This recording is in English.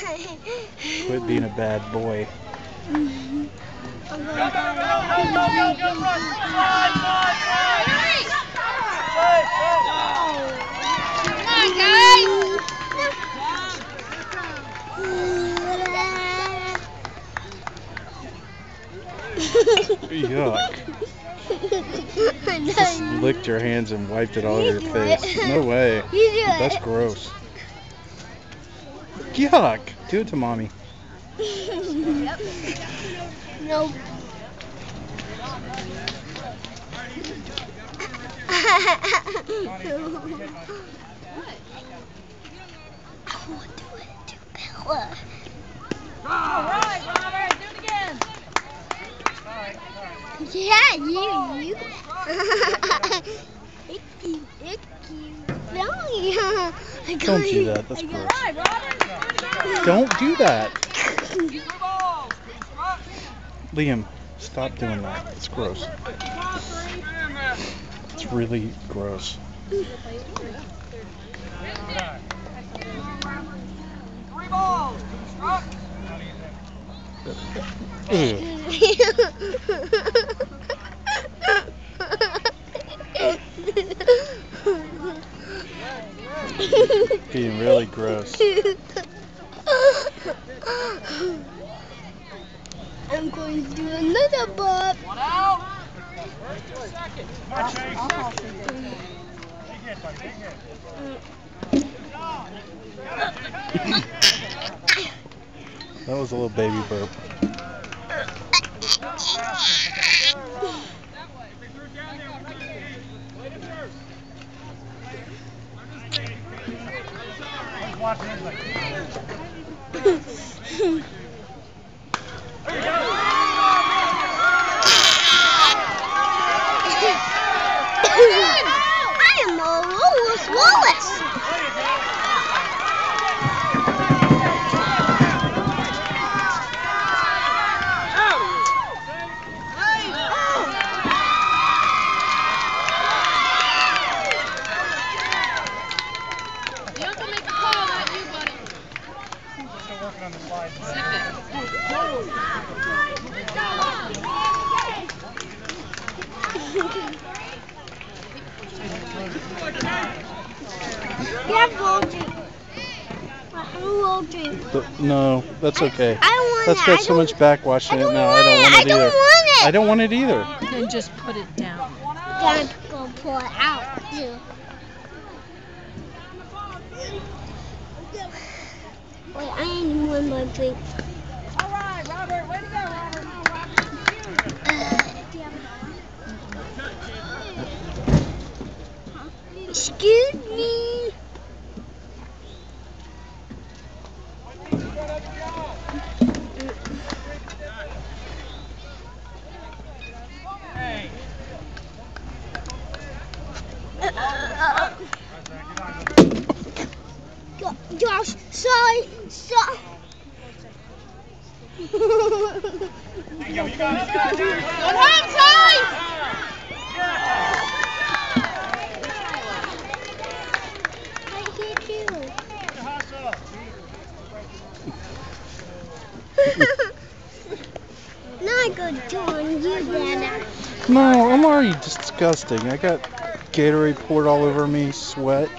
Quit being a bad boy. Go, go, go, Burps! Come on, guys! Yuck. Just licked your hands and wiped it all over your face. No way. That's gross. Yuck. Do it to mommy. Nope. All right, Robert, do it again. Yeah, you. Icky. Don't do that. That's gross. All right, Robert. Don't do that. Liam, stop doing that. It's gross. It's really gross. Three balls. Struck. Being really gross. I'm going to do another burp. One out. That was a little baby burp. I am a Wallace. You have to make a call, not you, buddy. Still working on the slides. Yeah, Roger. No, that's okay. I don't want That's it. got so much backwash in it now. I don't want it either. I don't want it either. Then just put it down. Gotta go pull it out too. Wait, I need one more drink. All right, Robert. Way to go, Robert. Excuse me. Josh, sorry. You got it. Go home, Ty! I hit you. Not good doing you, Dana. No, I'm already disgusting. I got Gatorade poured all over me, sweat.